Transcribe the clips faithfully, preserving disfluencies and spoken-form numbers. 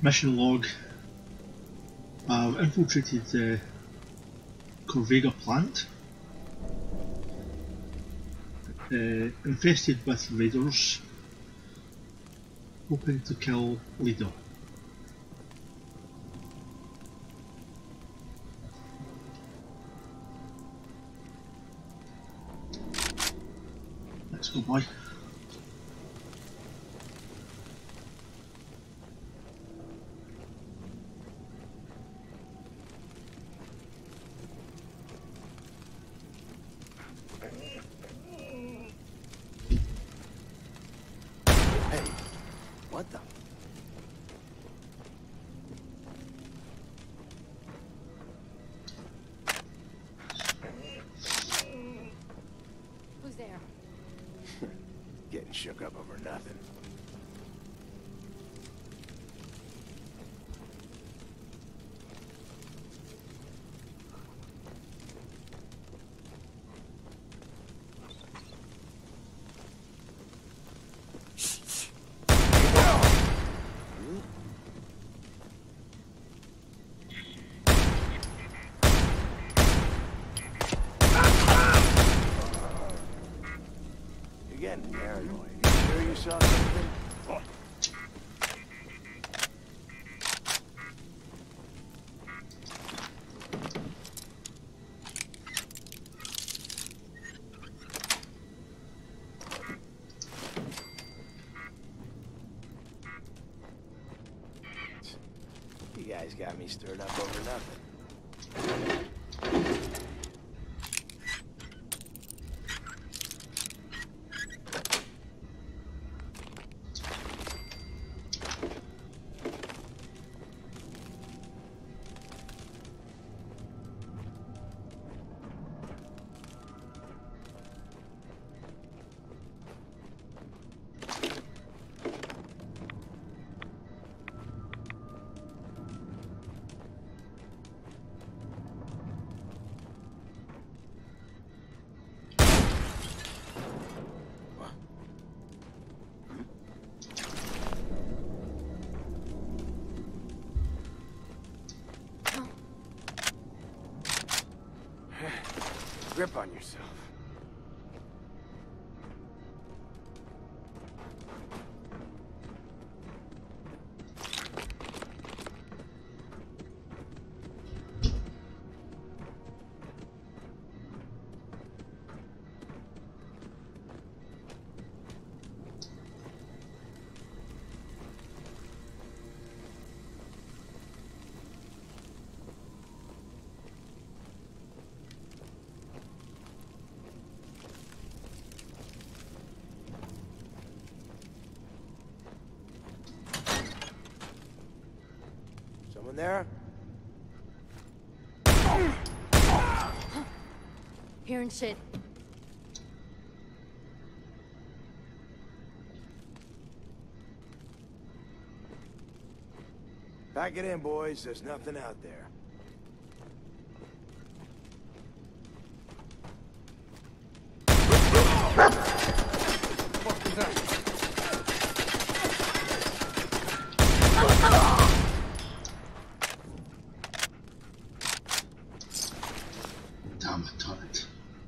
Mission log. I've infiltrated the Corvega plant, uh, infested with raiders, hoping to kill leader. Let's go, boy. What the? Who's there? Getting shook up over nothing. Getting paranoid. You sure you saw something? Oh. You guys got me stirred up over nothing. Grip on yourself. Someone there? Hearing shit. Pack it in, boys. There's nothing out there. What was that? Damn it, turret.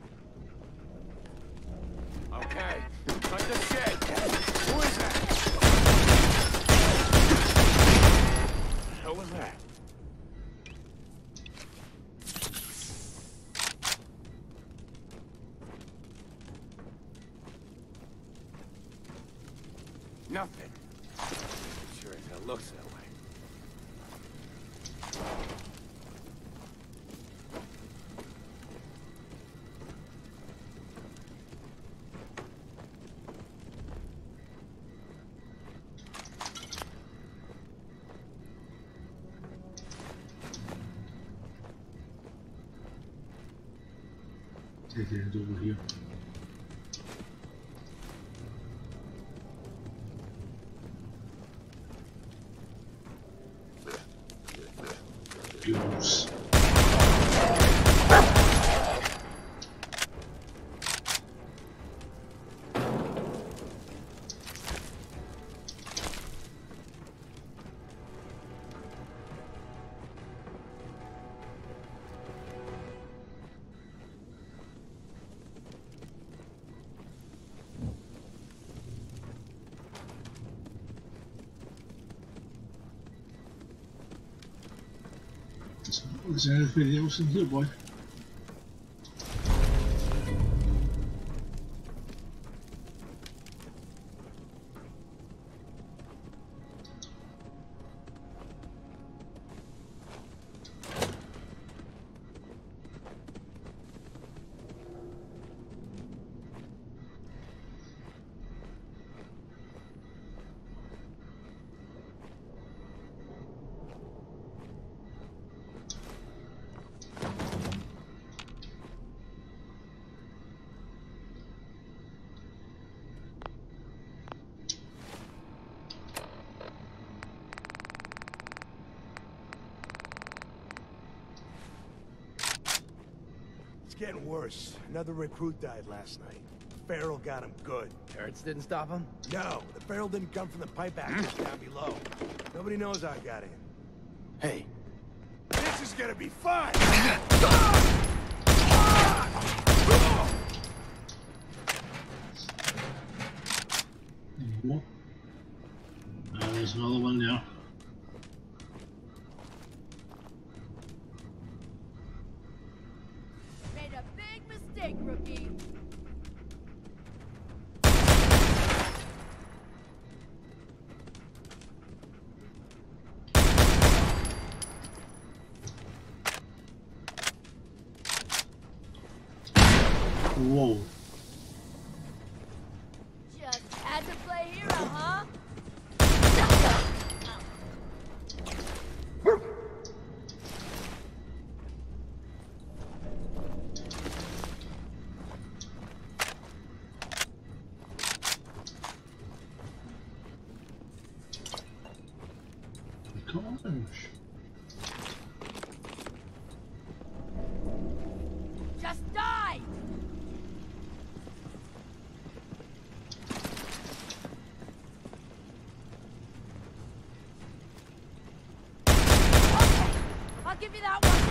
Okay, like the shit. Who is that? What the hell was that? Nothing. Sure as hell looks that way. Dead end over here. Fuels. There's anything else in here, boy? It's getting worse. Another recruit died last night. The Feral got him good. Turrets didn't stop him? No, the Feral didn't come from the pipe access down below. Nobody knows how I got in. Hey. This is gonna be fun! More. Uh, there's another one there. Made a big mistake, rookie. Whoa. Just had to play hero, huh? Gosh. Just die! I'll give you that one.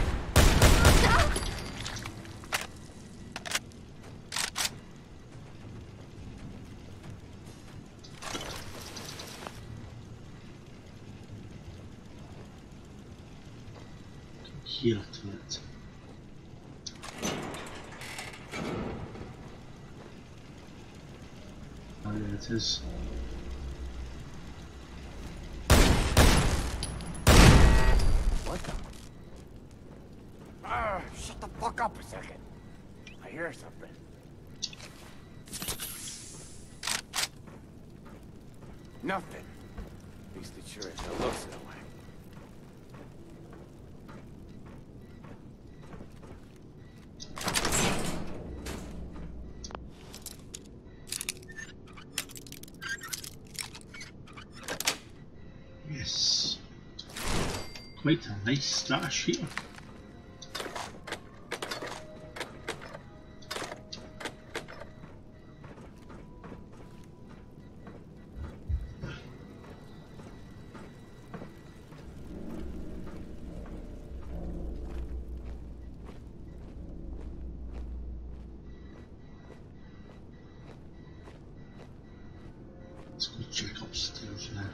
Here to it. Oh, there it is. What the? Ah, shut the fuck up a second. I hear something. Nothing. At least it sure as hell looks that way. Yes. Quite a nice stash here. Let's go check upstairs now.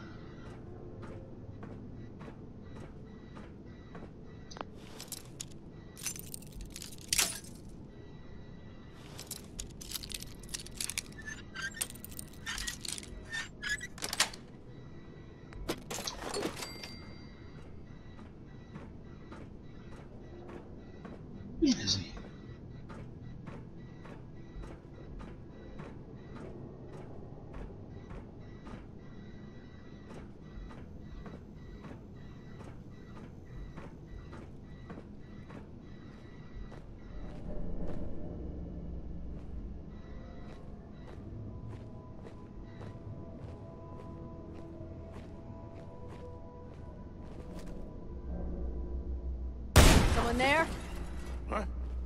Where is he? Someone there? Huh?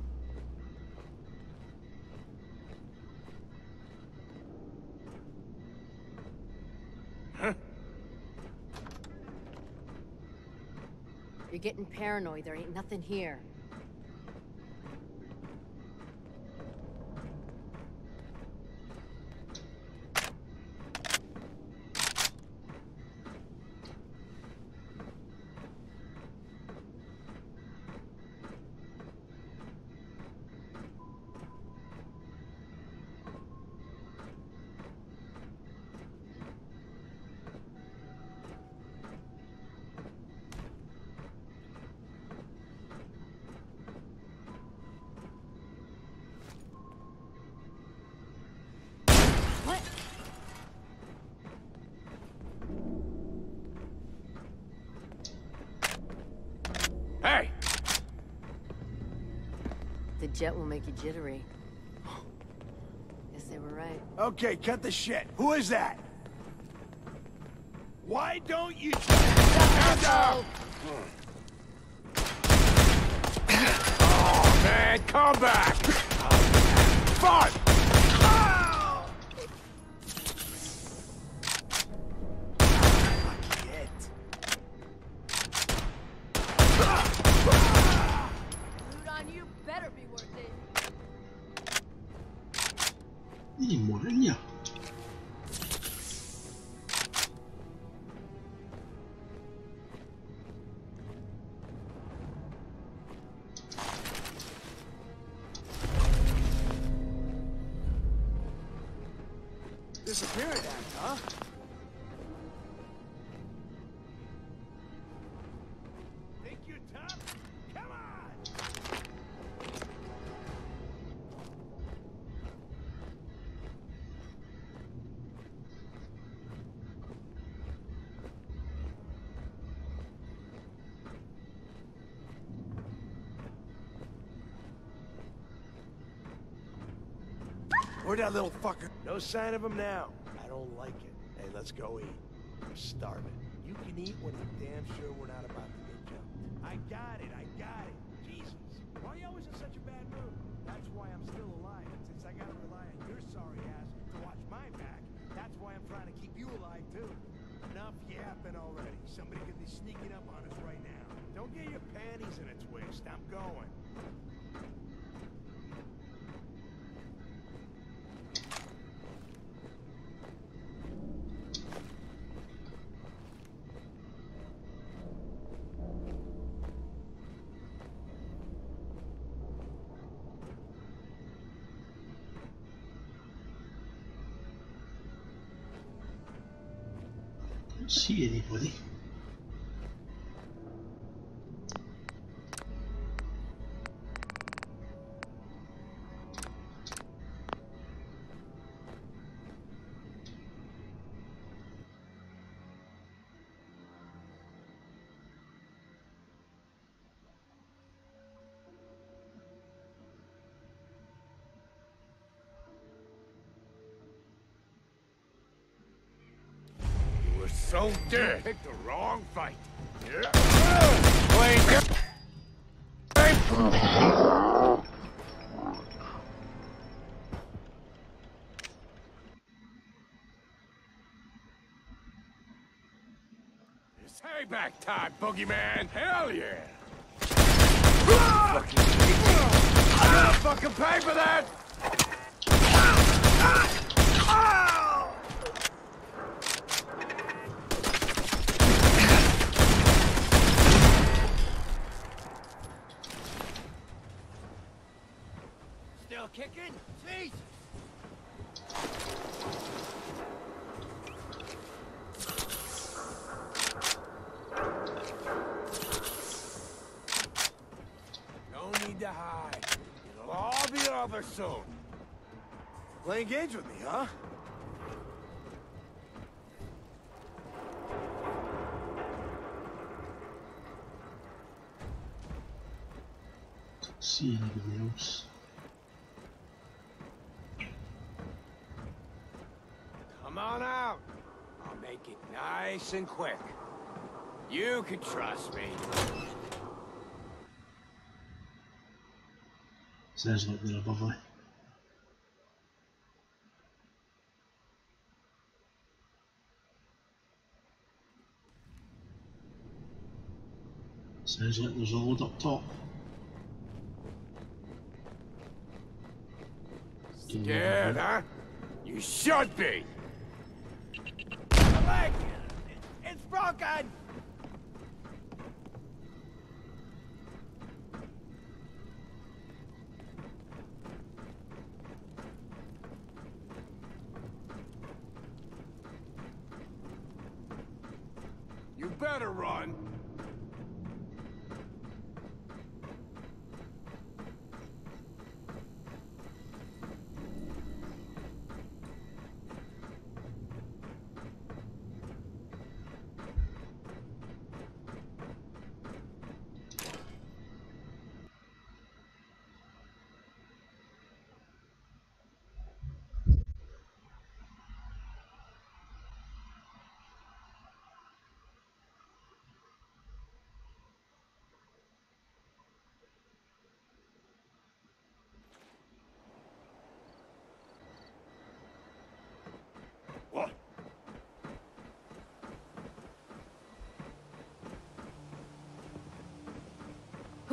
Huh? You're getting paranoid. There ain't nothing here. jet will make you jittery. Guess they were right. Okay, cut the shit. Who is that? Why don't you... Hands up! Oh, man, come back! Fuck! Loot on you better be worth it. Ih, moranha. Disappearing act, huh? Think you're tough? Come on! Where'd that little fucker? No sign of him now. I don't like it. Hey, let's go eat. I'm starving. You can eat when you're damn sure we're not about to get jumped. I got it, I got it. Jesus. Why are you always in such a bad mood? That's why I'm still alive. Since I gotta rely on your sorry ass to watch my back, that's why I'm trying to keep you alive too. Enough yapping already. Somebody could be sneaking up on us right now. Don't get your panties in a twist. I'm going. Don't see anybody. So dead. You picked the wrong fight. Yeah. Play It's payback time, boogeyman. Hell yeah. Fucking I gotta fucking pay for that. Still kicking? Jesus! No need to hide. It'll all be over soon. Playing games with me, huh? See anybody else? Come on out. I'll make it nice and quick. You can trust me. Sounds like they're above me. Sounds like there's a load up top. Scared, huh? You should be! The leg! It's broken! You better run!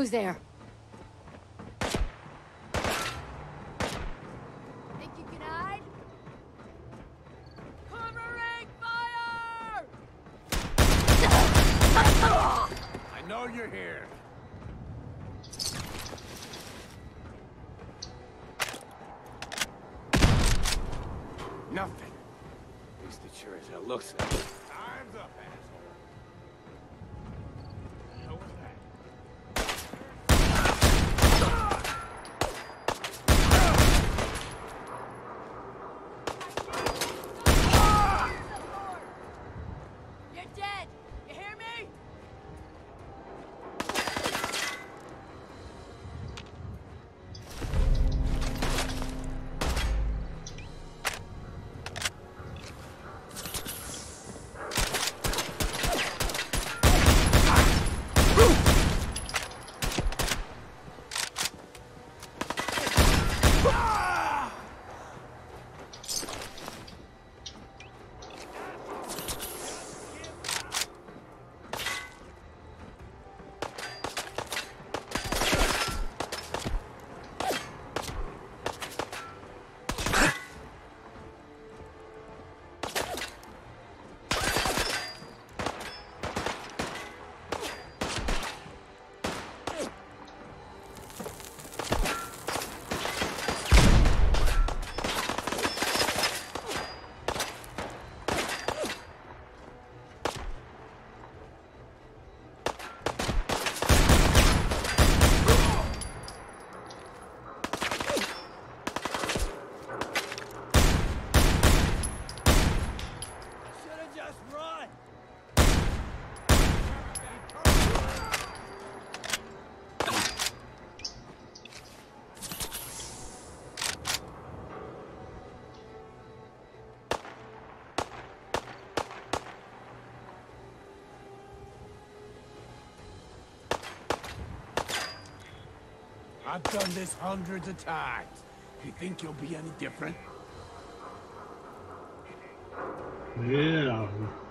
Who's there? Think you can hide? Covering fire! I know you're here. Nothing. At least it sure as hell looks like it. Time's up, asshole. What was that? You're dead! You hear me? I've done this hundreds of times. You think you'll be any different? Yeah.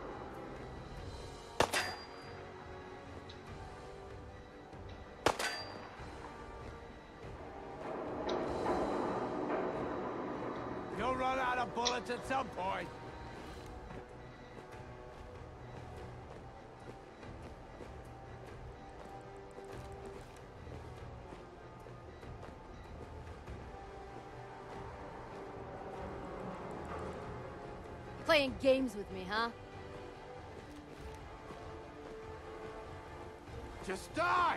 You'll run out of bullets at some point. Playing games with me, huh? Just die!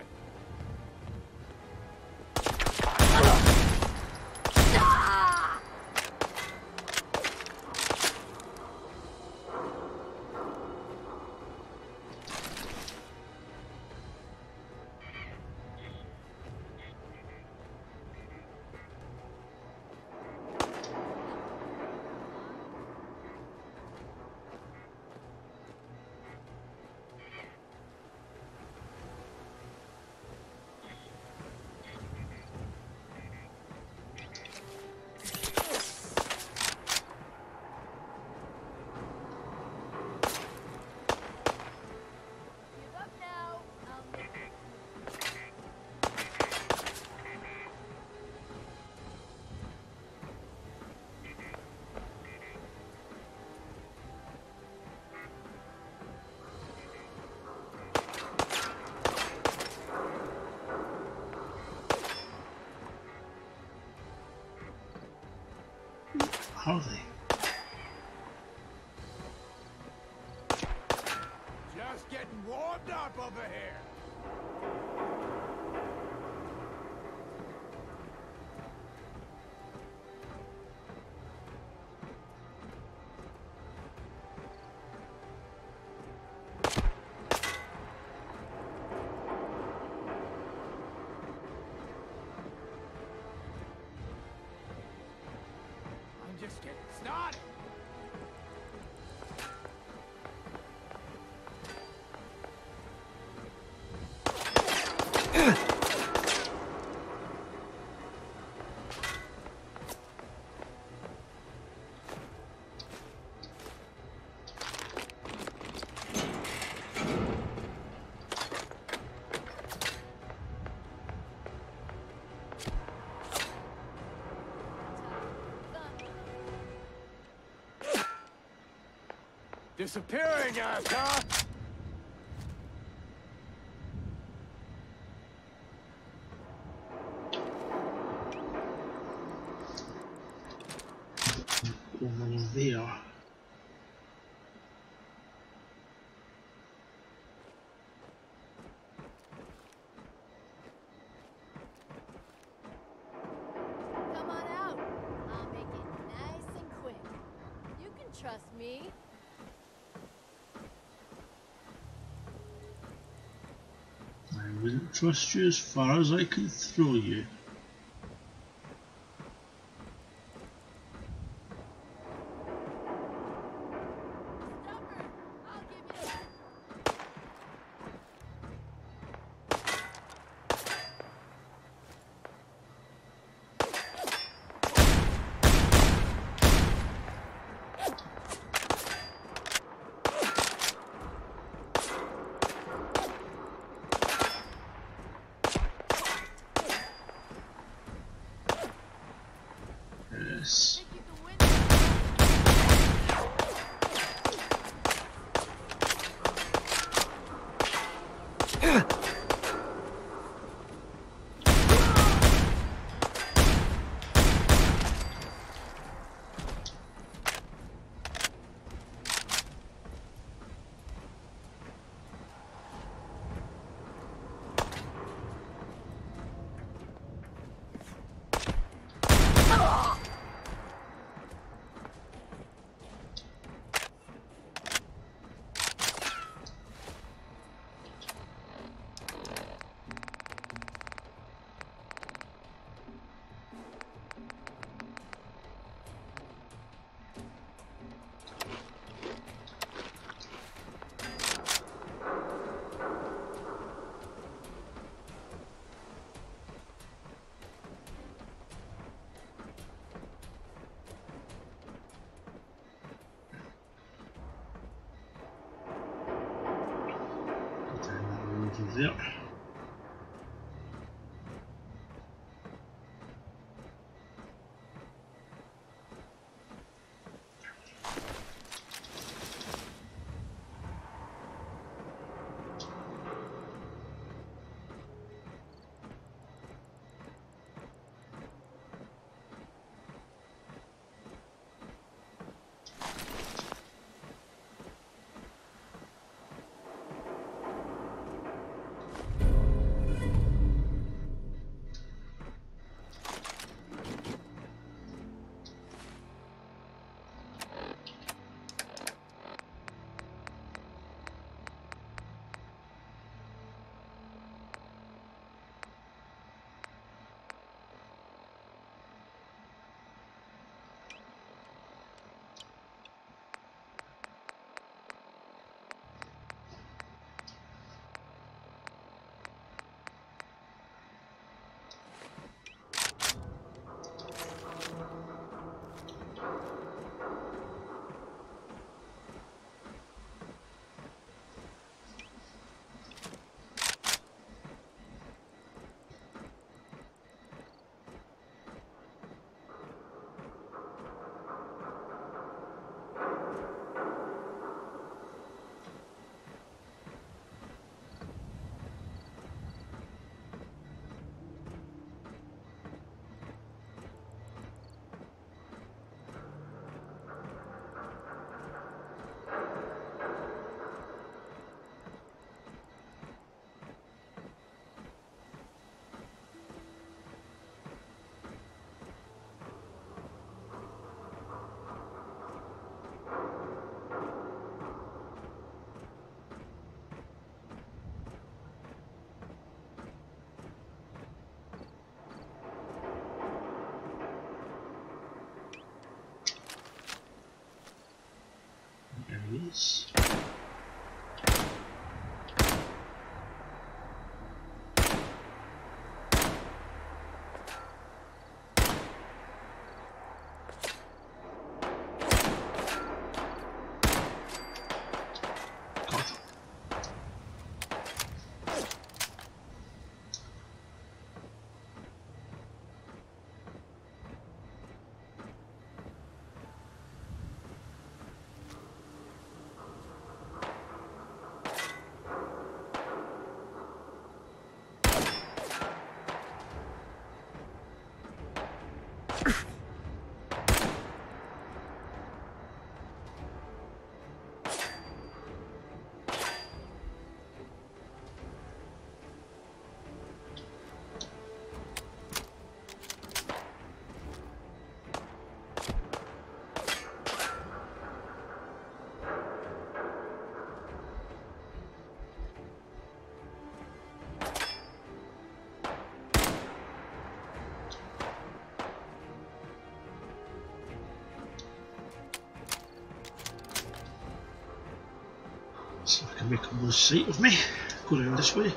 How are they? Just getting warmed up over here. I'm just getting started. Disappearing us, huh? Corvega. Come on out. I'll make it nice and quick. You can trust me. I wouldn't trust you as far as I can throw you. Stubborn. I'll give you that. Yes. Think you can win? Turn that over there. There it is. See if I can make them lose sight of me. Go around this way.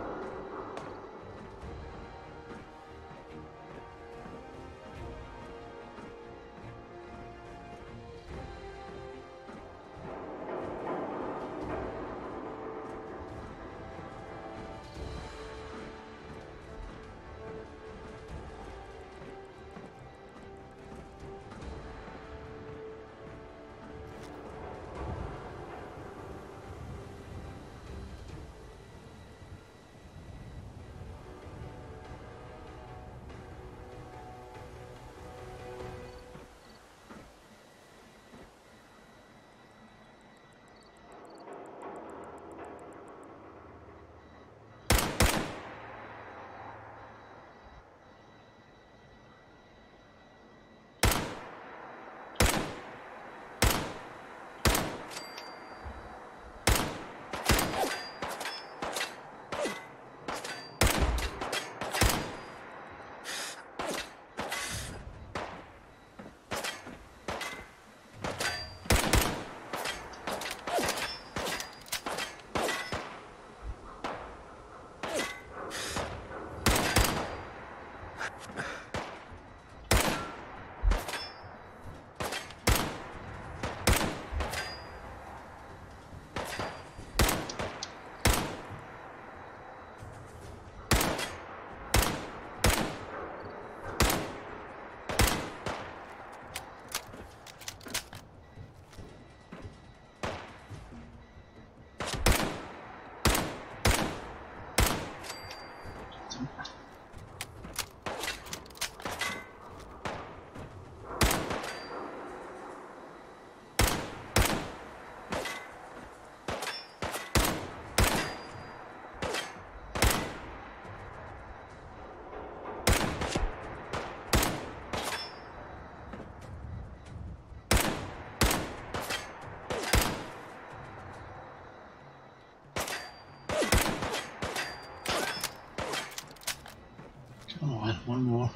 Come on, one more.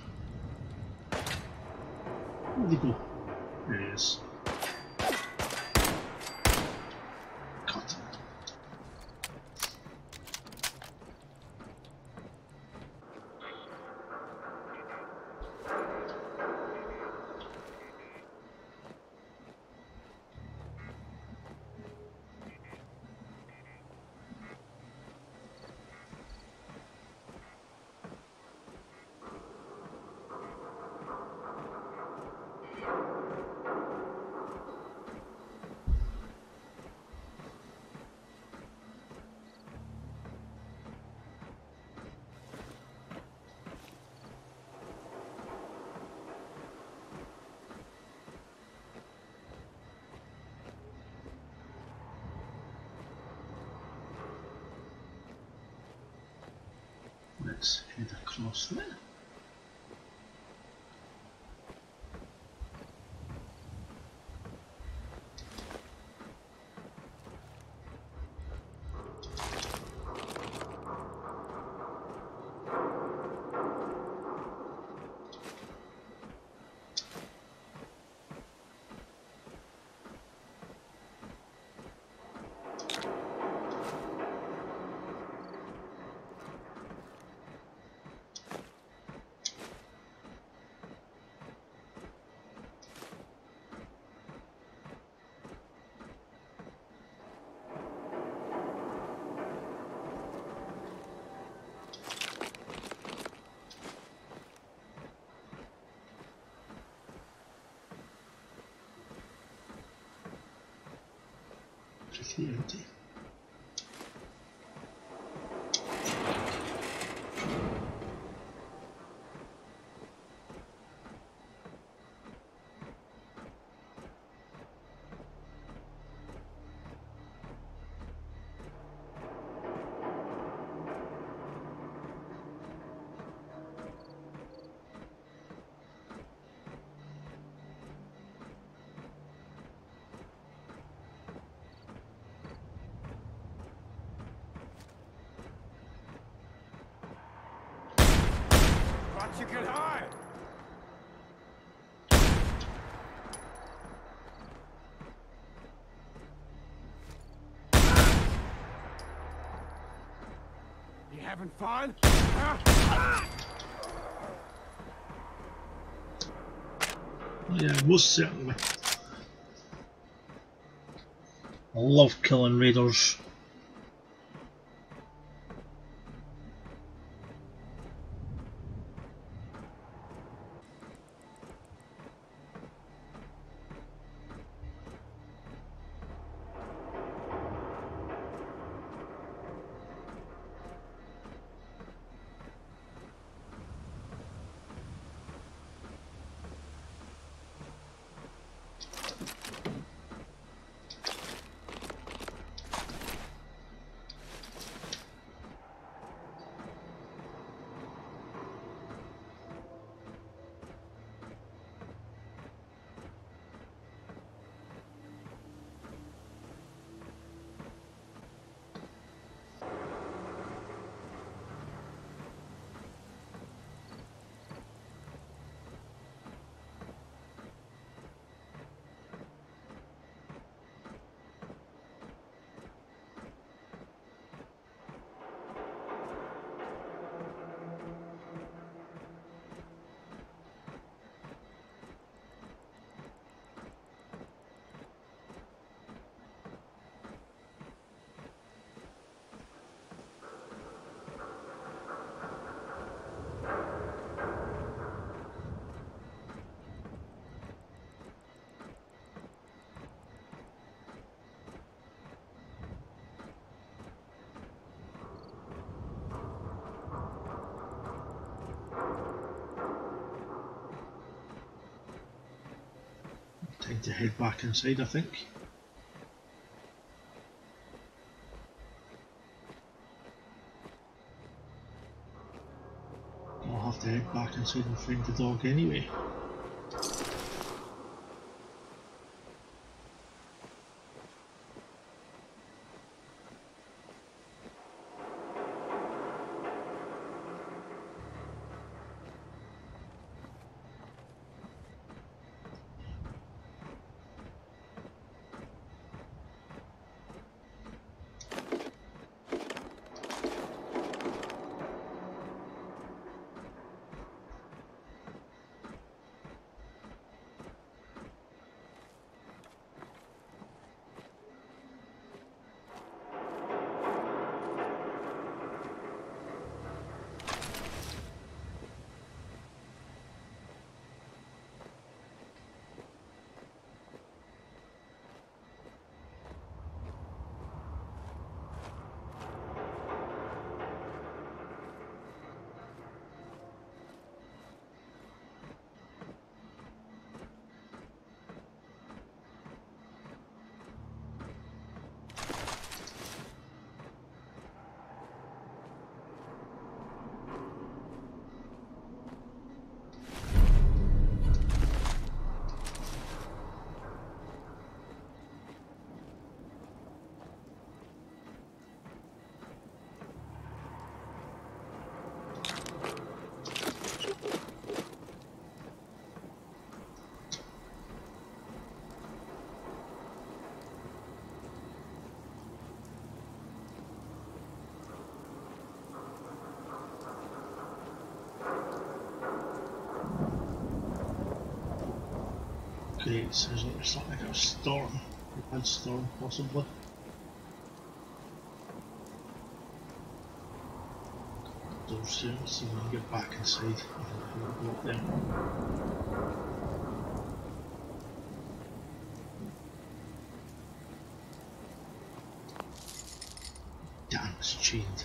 Where'd he go? There he is. Cut him. Let's head across there. Pretty empty. You can hide! Having fun? Ah! Yeah, most certainly. I love killing raiders. Time to head back inside, I think. I'll have to head back inside and find the dog anyway. Great, sounds like there's something like a storm, a bad storm possibly. Doors here, let's see if we can get back inside. I think we'll go up there. Damn, it's chained.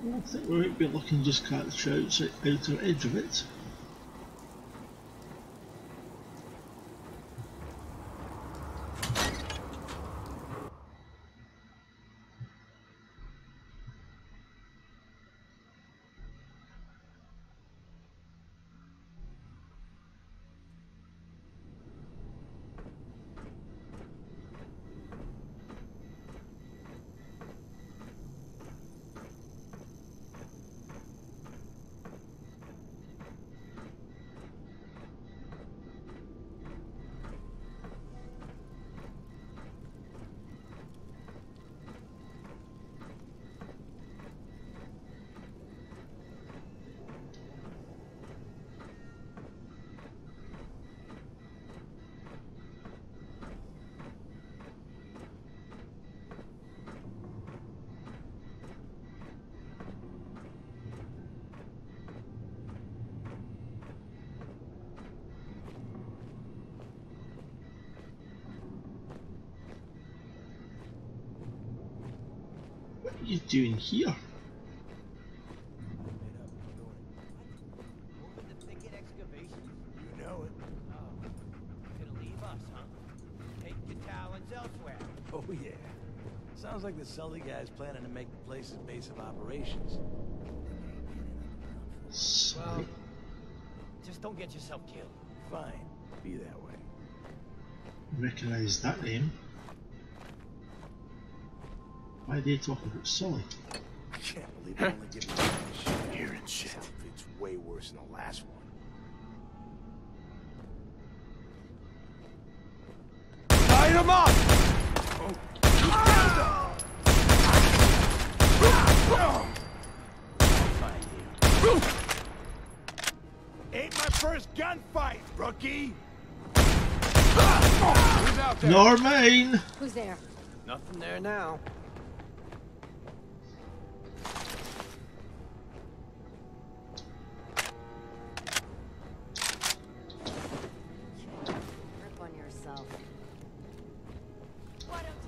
I think we might be looking just catch the outside outer edge of it. What are you doing here? You know it. Oh, gonna leave us, huh? Take your talents elsewhere. Oh yeah. Sounds like the Sully guy's planning to make the place his base of operations. Well, just don't get yourself killed. Fine. Be that way. Recognise that name. Why are they talking about Sully? I can't believe they only give me one shit. Hearing shit. It's way worse than the last one. Light him up! Ain't my first gunfight, rookie! Who's out there? Nor mine! Who's there? Nothing there now. Grip on yourself. Why don't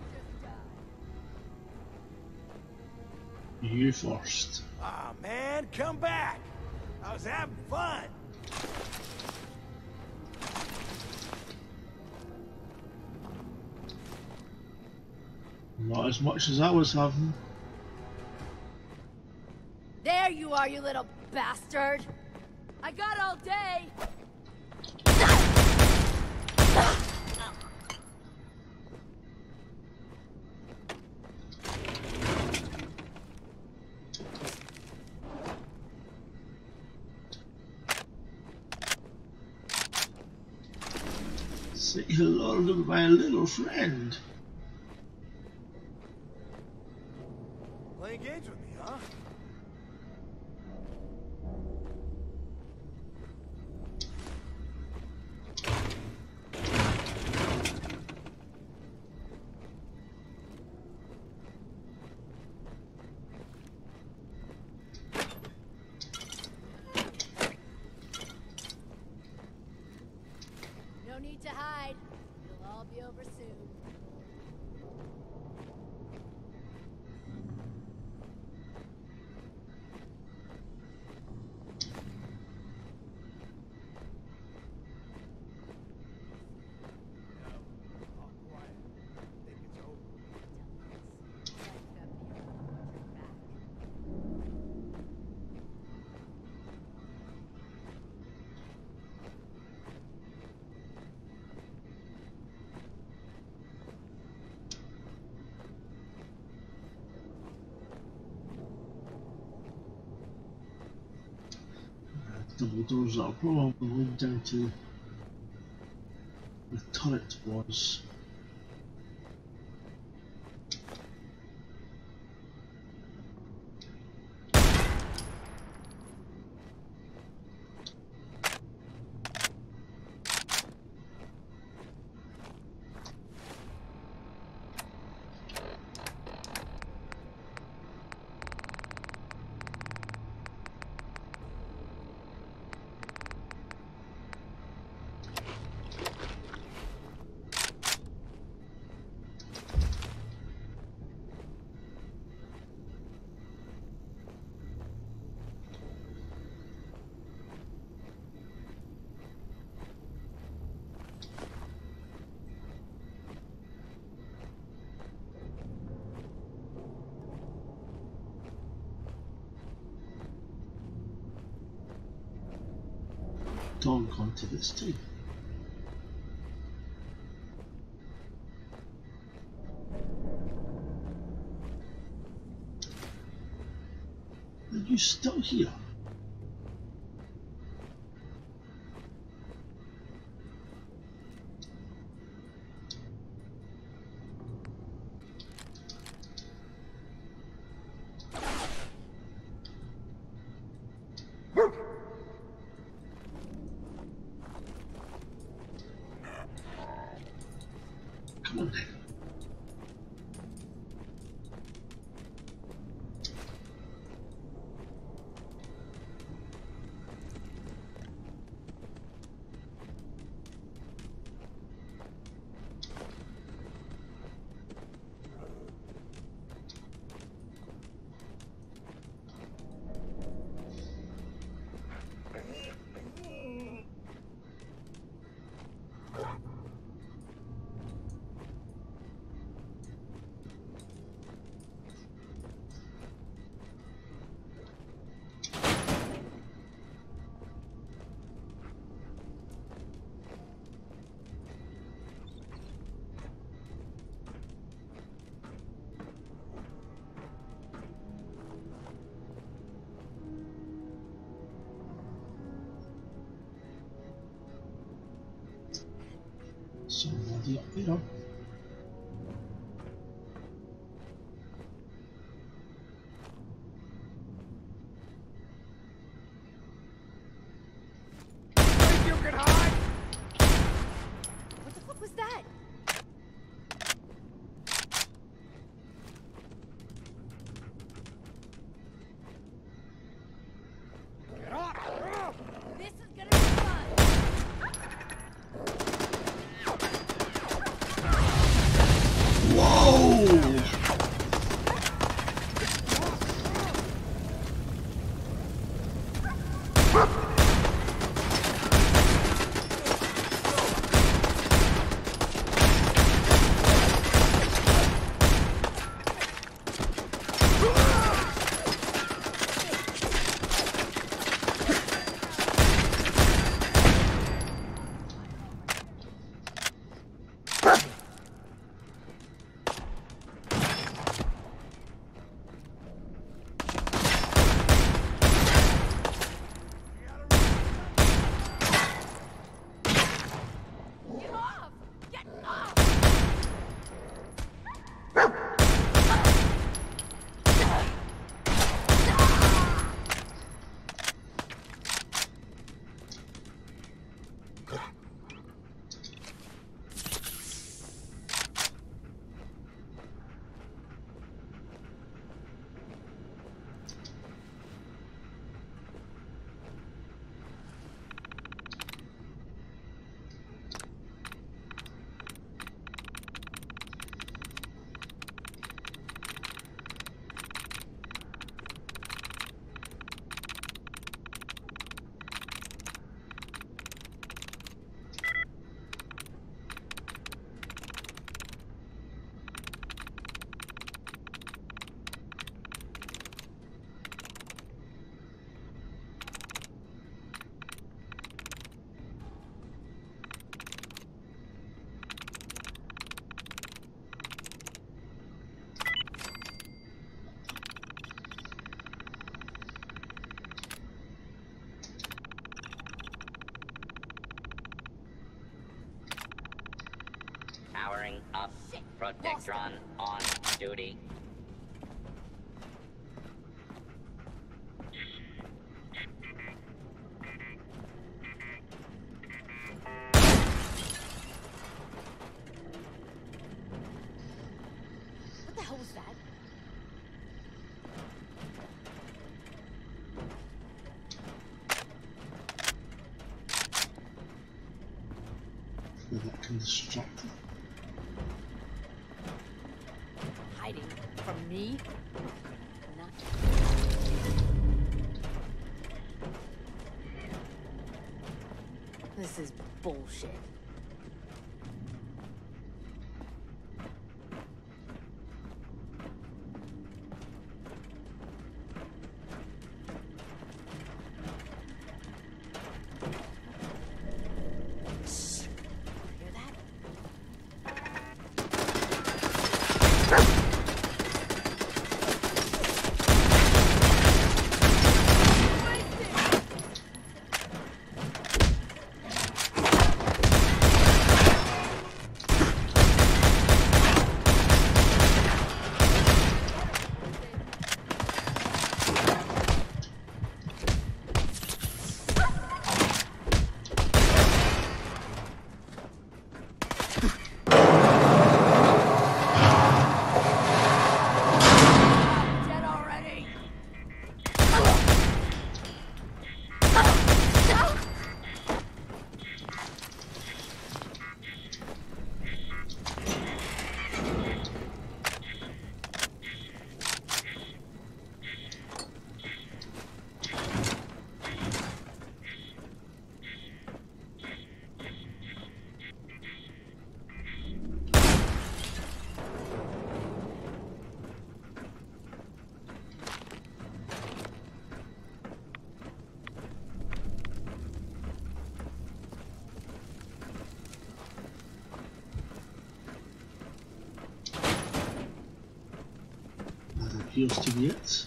you just die? You first. Ah, man, come back! I was having fun! Not as much as I was having. There you are, you little bastard! I got all day! Say hello to my little friend. Playing games with me, huh? No need to hide. It'll all be over soon. Double doors that are probably lead down to the turret was. doggone to this time. Are you still here? Come on then. Somebody up there. Think you can hide? What the fuck was that? Get off! This is gonna be fun. Whoa! Get off! Get off! Powering up. Protectron on duty. What the hell was that? Feel that constructive. Hiding from me? Not. This is bullshit. appears to be it.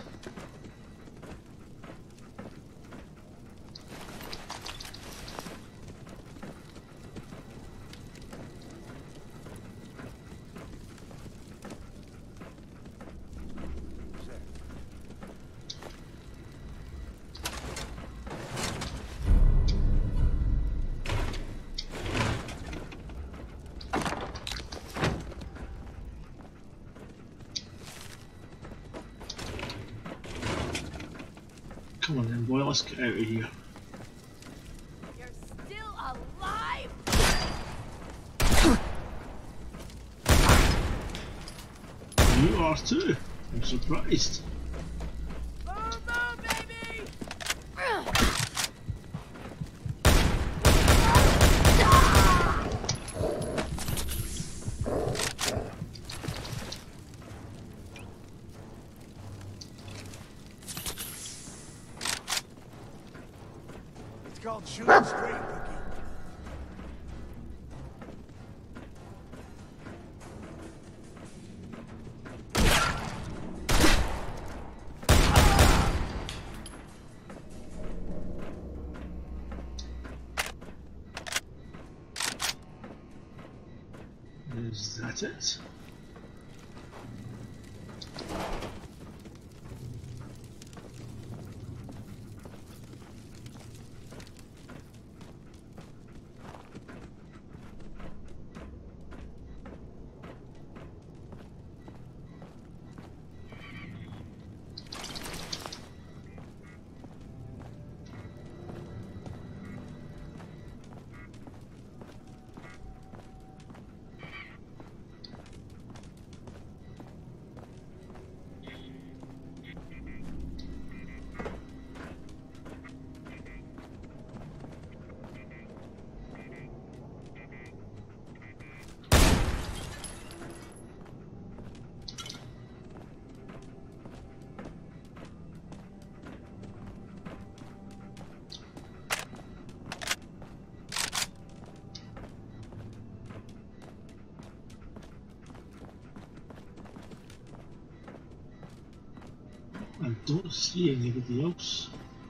Come on then, boy, let's get out of here. You're still alive? You are too. I'm surprised. Boom, boom, baby! It's called shooting straight, Rookie. Is that it? I don't see anybody else.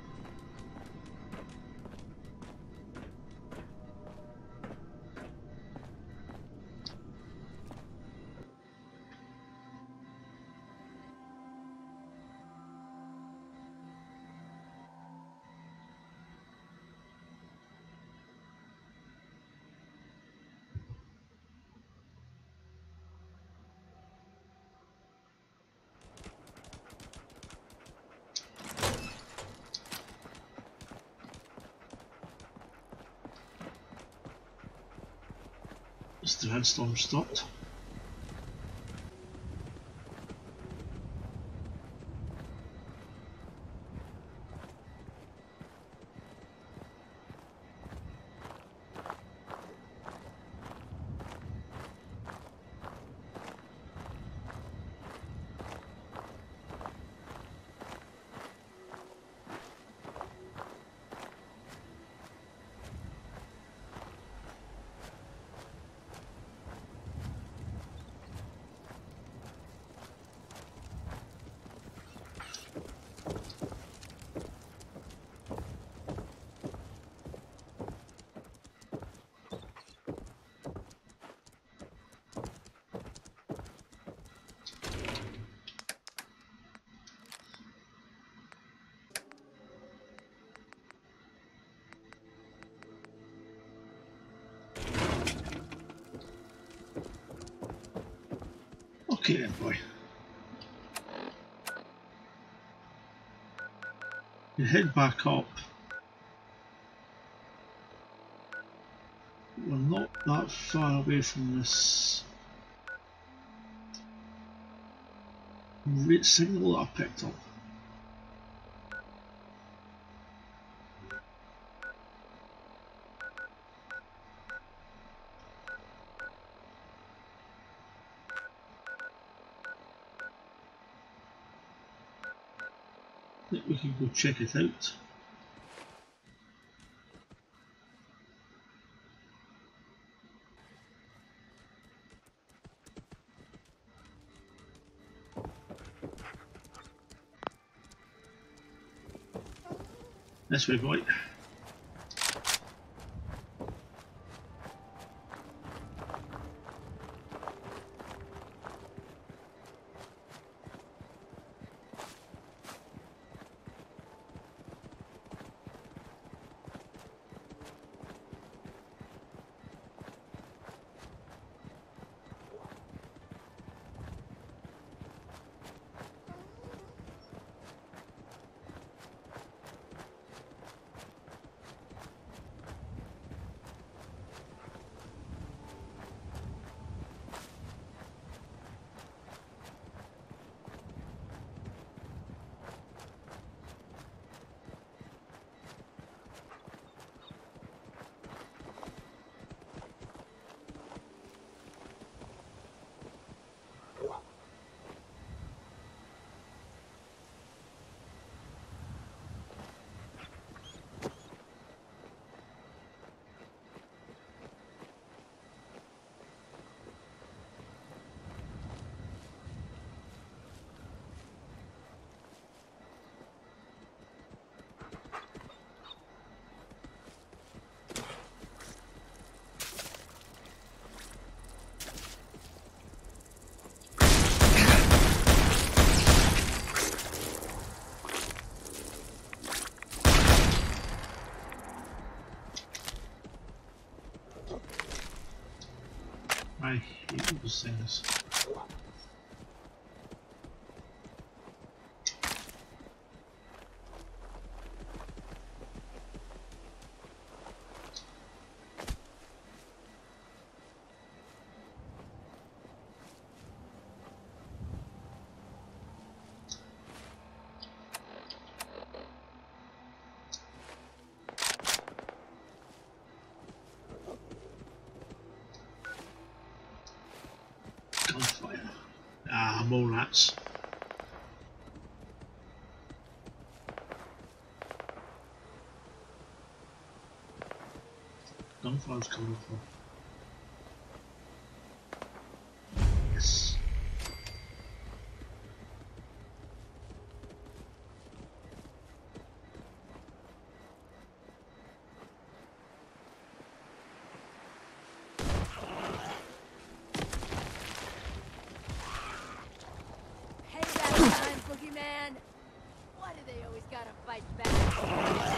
Is the windstorm stopped? Okay then, boy. You head back up. We're not that far away from this signal that I picked up. I think we can go check it out. This way, boy. I hate those things. Gunfire. Ah, more rats. Gunfire's coming from. Yes. Man, why do they always gotta fight back?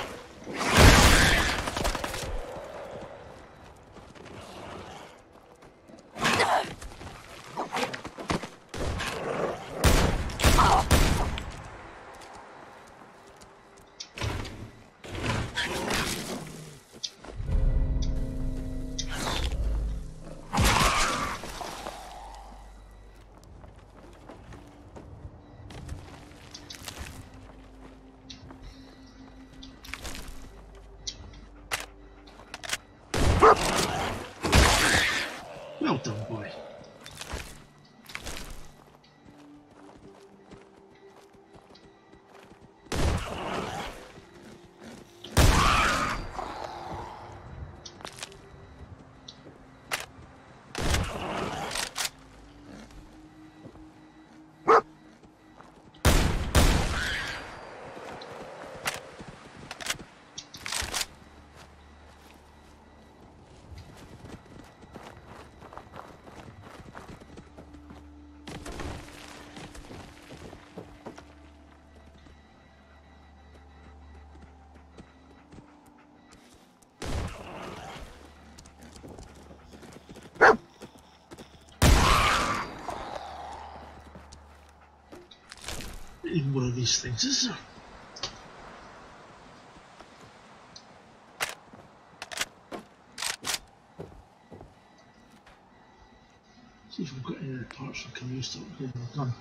Well done, boy. In one of these things, is there? See if we've got any of the parts that can use to upgrade my gun.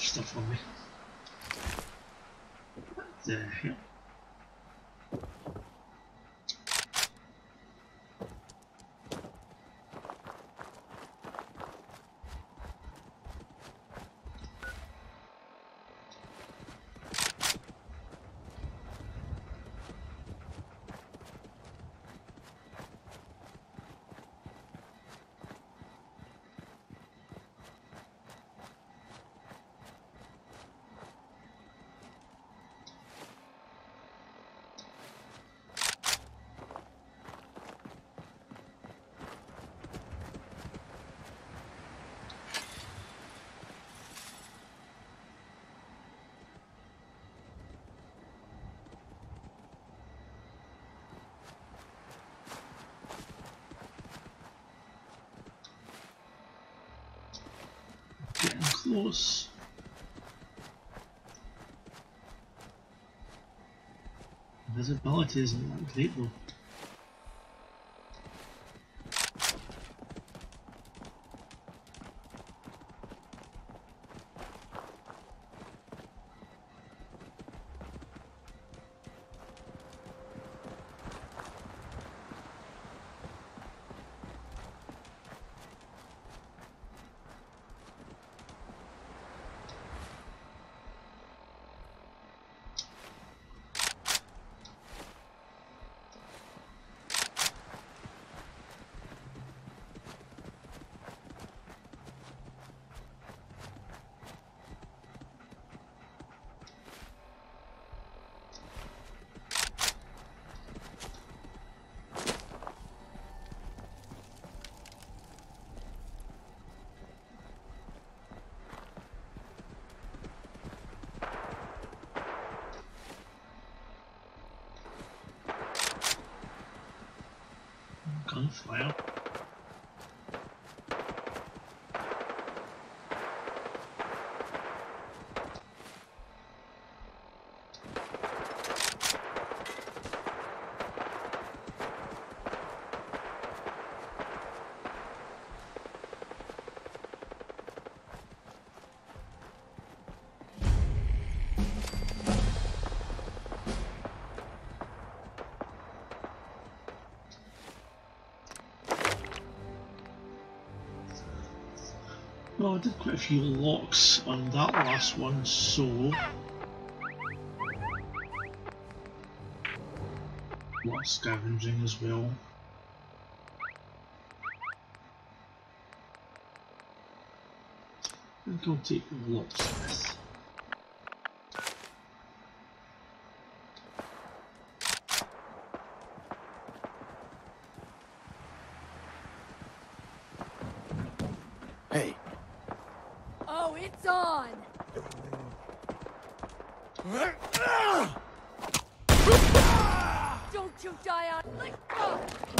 stuff on me. What the hell? Getting close. Visibility isn't that great though. Gunfire. Well, I did quite a few locks on that last one, so a lot of scavenging as well. I think I'll take the locksmith. Hey. Oh, it's on! Don't you die on... Let go!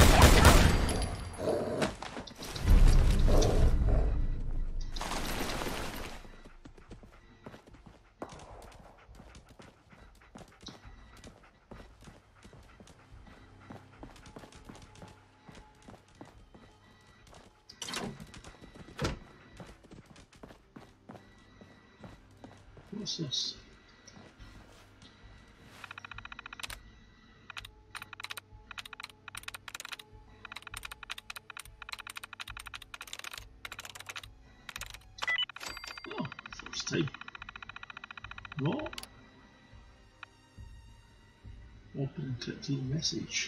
What's this? Oh, first time. What? Open encrypted message.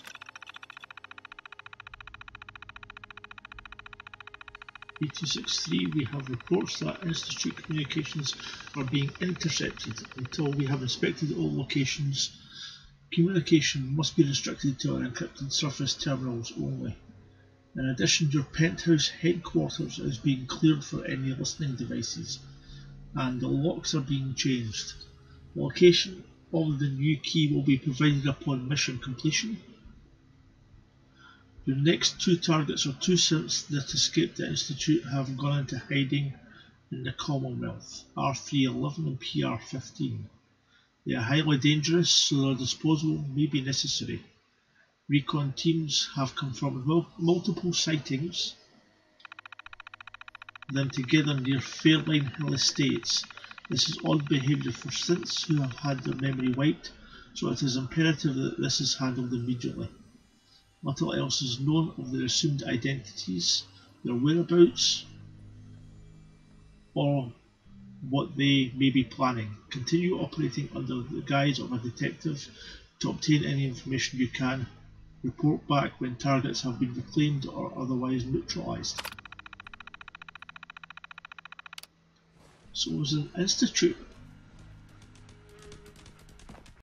B two sixty-three, we have reports that Institute communications are being intercepted. Until we have inspected all locations, communication must be restricted to our encrypted surface terminals only. In addition, your penthouse headquarters is being cleared for any listening devices, and the locks are being changed. The location of the new key will be provided upon mission completion. Your next two targets are two synths that escaped the Institute have gone into hiding in the Commonwealth, R three eleven and P R fifteen. They are highly dangerous, so their disposal may be necessary. Recon teams have confirmed mul multiple sightings of them together near Fairline Hill Estates This is odd behaviour for synths who have had their memory wiped, so it is imperative that this is handled immediately. Little else is known of their assumed identities, their whereabouts, or what they may be planning. Continue operating under the guise of a detective to obtain any information you can. Report back when targets have been reclaimed or otherwise neutralised. So it was an institute